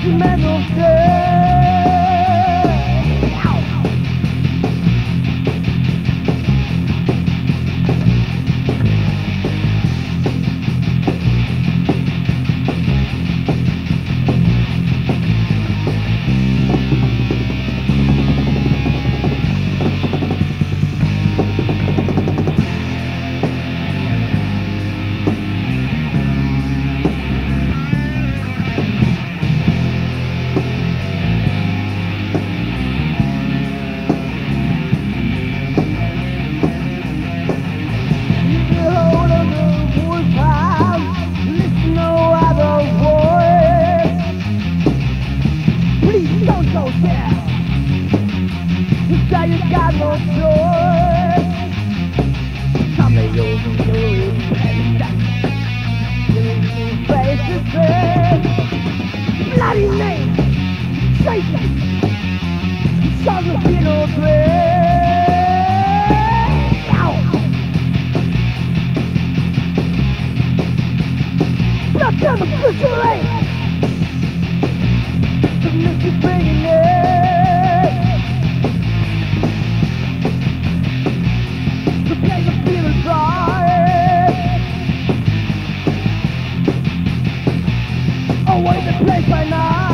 metal day. You got no choice. Somebody over you and face to face. Bloody name, Satan, son of Peter Blood down the crystal the mystery bringing it. Away the place by night.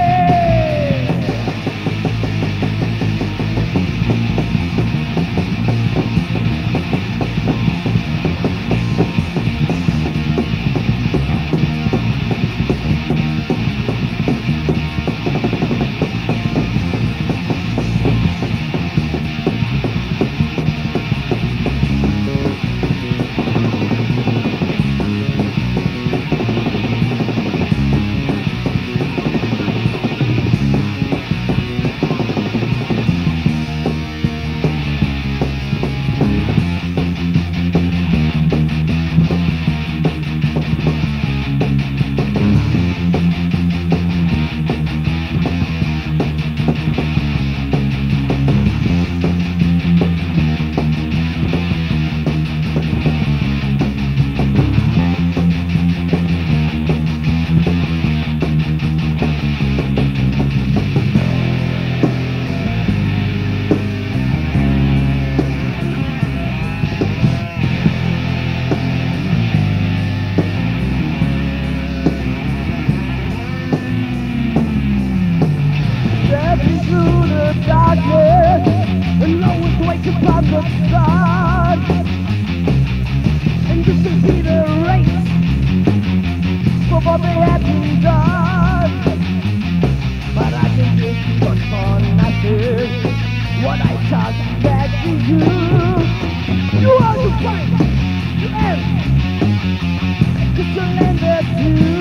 And always wake upon the sun, and you can see the race for what they have been done. But I can just look for nothing what I talk back to you. You are the fight, you end, to surrender to.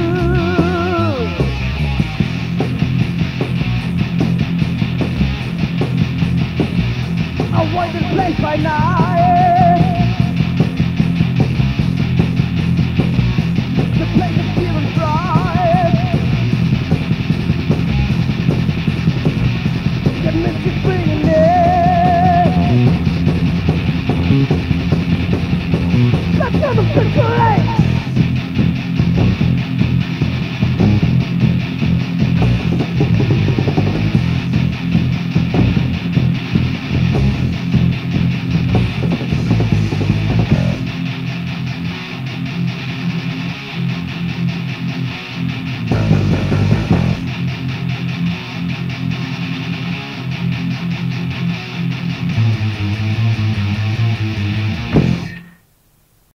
Avoid this place by now.